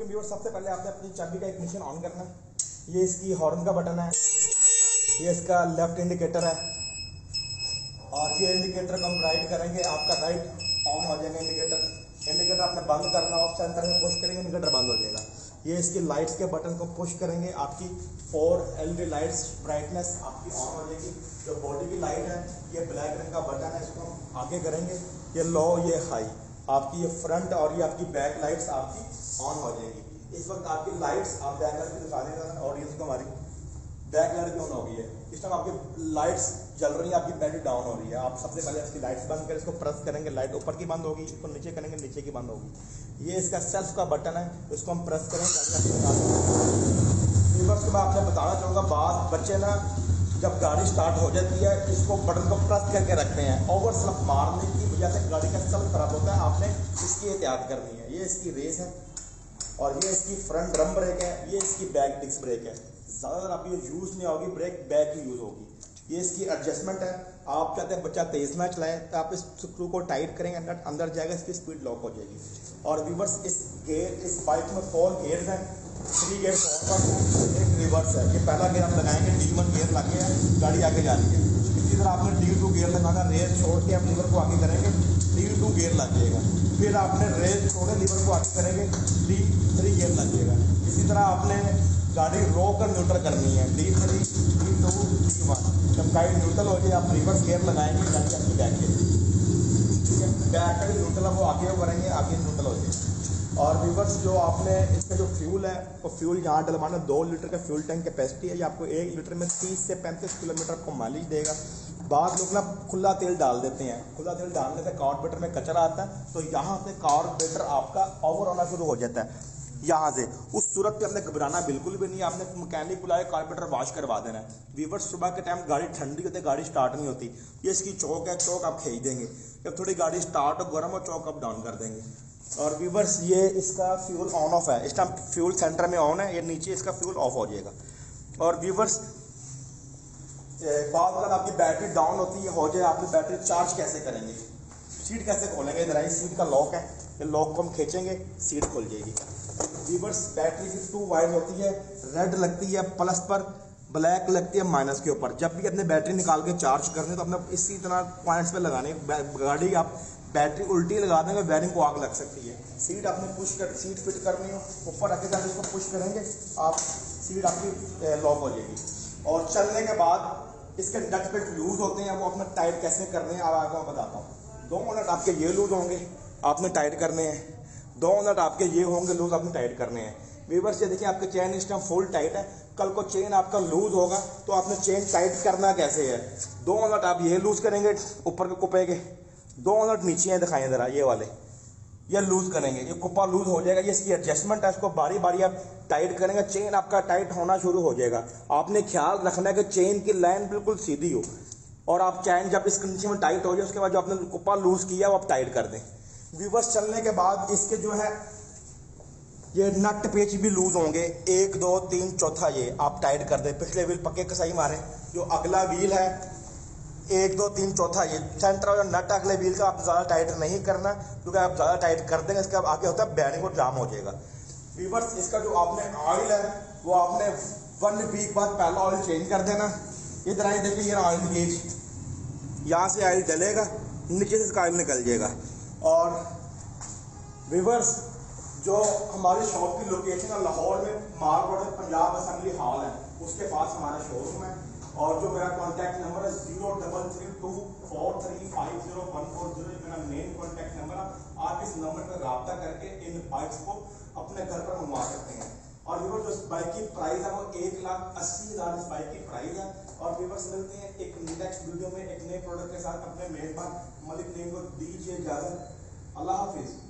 Viewer सबसे पहले आपने अपनी चाबी का इग्निशन ऑन करना है। ये इसकी हॉर्न का बटन है, ये इसका लेफ्ट इंडिकेटर है और ये इंडिकेटर को हम राइट करेंगे, आपका राइट ऑन हो जाएगा इंडिकेटर आपने बंद करना हो, सेंटर में पुश करेंगे इंडिकेटर बंद हो जाएगा। ये इसकी लाइट्स के बटन को पुश करेंगे, आपकी 4 LED लाइट्स ब्राइटनेस आपकी ऑन हो जाएगी। जो बॉडी की लाइट है ये ब्लैक रंग का बटन है, इसको हम आगे करेंगे, ये लो ये हाई, आपकी ये फ्रंट और ये आपकी बैक लाइट्स आपकी ऑन हो जाएगी। इस वक्त आपकी लाइट्स आप बैक लाइट दिखा देगा ऑडियंस को, हमारी बैक लाइट भी ऑन हो गई है। इस टाइम आपकी लाइट्स जल रही है, आपकी बैटरी डाउन हो रही है। आप सबसे पहले इसकी लाइट्स बंद करें, इसको प्रेस करेंगे, लाइट ऊपर की बंद होगी, इसको नीचे करेंगे नीचे की बंद होगी। ये इसका सेल्फ का बटन है, इसको हम प्रेस करेंगे। व्यूअर्स को मैं आपसे बताना चाहूँगा, बात बच्चे ना जब गाड़ी स्टार्ट हो जाती है इसको बटन को प्रेस करके रखते हैं, ओवर स्लप मारने की वजह से गाड़ी का सेल्फ खराब होता है। आपने इसकी एहतियात करनी है। ये इसकी रेस है और ये इसकी फ्रंट ड्रम ब्रेक है, ये इसकी बैक डिस्क ब्रेक है। ज़्यादातर आप ये यूज़ नहीं होगी, ब्रेक बैक ही यूज़ होगी। ये इसकी एडजस्टमेंट है, आप चाहते हैं बच्चा तेज ना चलाएं तो आप इस स्क्रू को टाइट करेंगे, नट अंदर जाएगा, इसकी स्पीड लॉक हो जाएगी। और व्यूअर्स इस बाइक में 4 गेयर्स हैं, 3 गेयर फॉरवर्ड है, एक रिवर्स है। ये पहला गेयर हम लगाएंगे, D1 गेयर लगे हैं, गाड़ी आगे जा रही है। इसी तरह आपने D2 गेयर लगाना, रेस छोड़ के आप लीवर को आगे करेंगे, D2 गेयर लग जाएगा। फिर आपने रेस छोड़े, लीवर को आगे करेंगे, D3 गेयर लग जाएगा। इसी तरह आपने गाड़ी रोक कर न्यूट्रल करनी है, D3 D2 D1। जब गाड़ी न्यूट्रल हो जाए आप रिवर्स गेयर लगाएंगे, गाड़ी आपकी बैक गेयर, ठीक है, बैक का भी न्यूट्रल है वो आगे करेंगे, आगे न्यूट्रल हो जाए। और व्यूअर्स जो आपने इसका जो फ्यूल है वो फ्यूल यहाँ डलवाना, 2 लीटर का फ्यूल टैंक कैपेसिटी है। ये आपको 1 लीटर में 30 से 35 किलोमीटर आपको माइलेज देगा। बाद लोग ना खुला तेल डाल देते हैं, खुला तेल डालने से कार्बोरेटर में कचरा आता है, तो यहाँ से कार्बोरेटर आपका ओवर होना शुरू हो जाता है। यहाँ से उस सूरत पे आपने घबराना बिल्कुल भी नहीं, आपने मैकेनिक बुलाए, कार्बोरेटर वॉश करवा देना है। व्यूअर्स सुबह के टाइम गाड़ी ठंडी होती है, गाड़ी स्टार्ट नहीं होती, ये इसकी चौक है, चौक आप खींच देंगे, जब थोड़ी गाड़ी स्टार्ट हो गर्म हो चौक आप डाउन कर देंगे। और व्यूअर्स ये इसका फ्यूल ऑन ऑफ है, इस टाइम फ्यूल सेंटर में ऑन है, ये नीचे इसका फ्यूल ऑफ हो जाएगा। और व्यूअर्स बाद अगर आपकी बैटरी डाउन होती है हो जाए, आपकी बैटरी चार्ज कैसे करेंगे, सीट कैसे खोलेंगे, इधर आई सीट का लॉक है, ये लॉक को हम खींचेंगे, सीट खुल जाएगी। व्यूअर्स बैटरी की 2 वायर होती है, रेड लगती है प्लस पर, ब्लैक लगती है माइनस के ऊपर। जब भी अपने बैटरी निकाल के चार्ज करने तो अपने इसी तरह पॉइंट्स पे लगाने, गाड़ी आप बैटरी उल्टी लगा देंगे, वायरिंग को आग लग सकती है। सीट आपने पुश कर, सीट फिट करनी हो ऊपर रखे जाकर इसको पुश करेंगे, आप सीट आपकी लॉक हो जाएगी। और चलने के बाद इसके नट पे लूज होते हैं, वो अपना टाइट कैसे करने हैं आगे मैं बताता हूँ। 2 नट आपके ये लूज होंगे, आपने टाइट करने हैं, 2 नट आपके ये होंगे लूज, आपने टाइट करने हैं। व्यूअर्स ये देखिए आपके चेन इस टाइम फुल टाइट है, कल को चेन आपका लूज होगा तो आपने चेन टाइट करना कैसे है। 2 नट आप ये लूज करेंगे ऊपर के कुप्पे के, 2 नट नीचे हैं दिखाएं जरा, ये वाले ये लूज करेंगे, ये कुप्पा लूज हो जाएगा। ये इसकी एडजस्टमेंट है, इसको बारी बारी आप टाइट करेंगे, चेन आपका टाइट होना शुरू हो जाएगा। आपने ख्याल रखना है कि चेन की लाइन बिल्कुल सीधी हो, और आप चैन जब इस कंडीशन में टाइट हो जाए उसके बाद जो आपने कुप्पा लूज किया वो आप टाइट कर दें। व्यूअर्स चलने के बाद इसके जो है ये नट पेच भी लूज होंगे, 1 2 3 चौथा ये आप टाइट कर दें। पिछले व्हील पक्के कसाई मारे, जो अगला व्हील है 1 2 3 चौथा ये सेंटर और नट अगले व्हील का आप ज़्यादा टाइट नहीं करना, क्योंकि आप ज़्यादा टाइट कर देंगे इसका आगे होता है बैरिंग और जाम हो जाएगा। व्यूअर्स इसका जो आपने ऑयल है वो आपने 1 वीक बाद पहला ऑयल चेंज कर देना। इधर आइए देखिए, ये ऑयल गेज, यहाँ से ऑयल डलेगा, नीचे से इसका ऑयल निकल जाएगा। और व्यूअर्स जो हमारी शॉप की लोकेशन है लाहौर में मार रोड में पंजाब असेंबली हॉल है, उसके पास हमारा शोरूम है। और जो मेरा कॉन्टैक्ट नंबर है 0332435014 मेरा मेन कॉन्टैक्ट नंबर है। आप इस नंबर पर रब्ता करके इन बाइक्स को अपने घर पर मंगवा सकते हैं। और व्यूअर्स जो इस बाइक की प्राइस है वो 1,80,000 इस बाइक की प्राइस है। और व्यूअर्स मिलते हैं एक नेक्स्ट वीडियो में एक नए प्रोडक्ट के साथ। अपने मेहरबान मलिक नेम को दीजिए इजाजत। अल्लाह हाफिज।